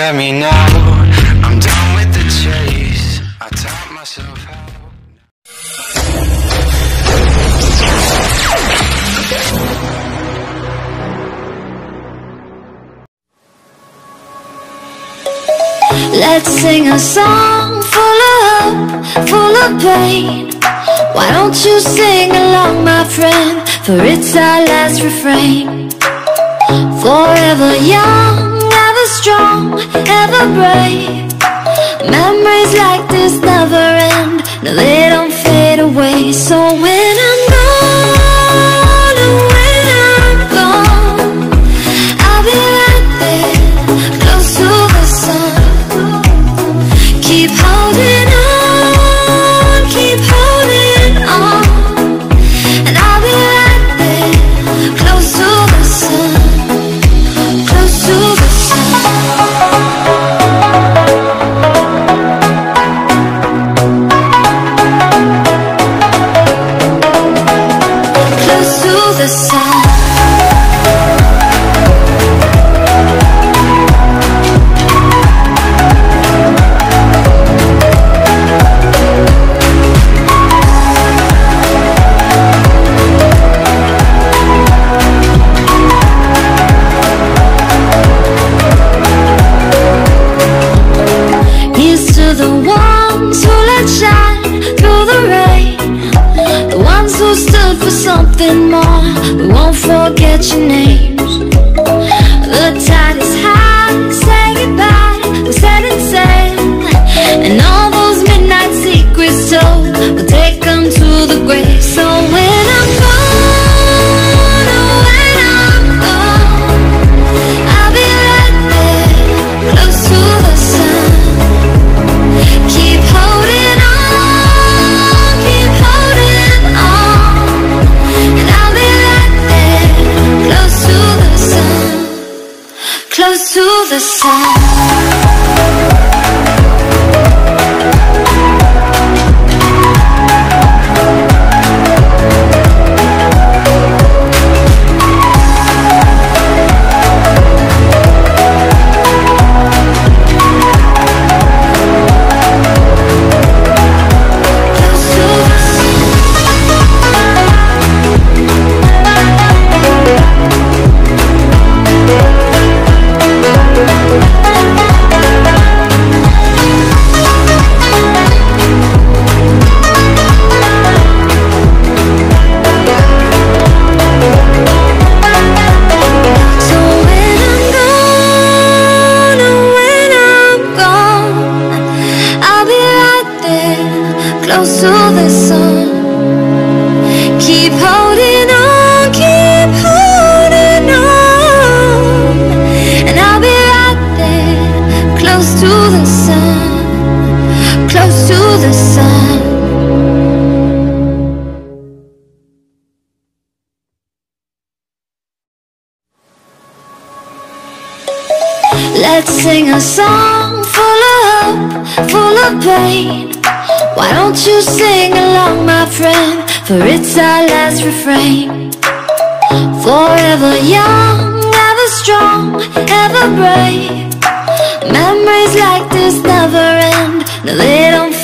get me now. I'm done with the chase. I taught myself how. Let's sing a song full of hope, full of pain. Why don't you sing along, my friend, for it's our last refrain. Forever young, ever strong, ever brave. Memories like this never end, no, they don't fade away. So when I'm gone, and when I'm gone, I'll be right there, close to the sun. Keep holding on, keep holding on, and I'll be right there, close to the sun, close to the sun. Close to the sun. The ones who let shine through the rain, the ones who stood for something more, we won't forget your names. The tide is high, say goodbye, we're setting sail, and all those midnight secrets told, we'll take them to the grave. So when I'm gone, oh when I'm gone, I'll be right there, close to the sun. Keep holding on, keep holding on, and I'll be right there, close to the sun, close to the sun. Close to the sun. Keep holding on, keep holding on, and I'll be right there, close to the sun, close to the sun. Let's sing a song full of hope, full of pain. Why don't you sing along, my friend, for it's our last refrain. Forever young, ever strong, ever brave. Memories like this never end, no, they don't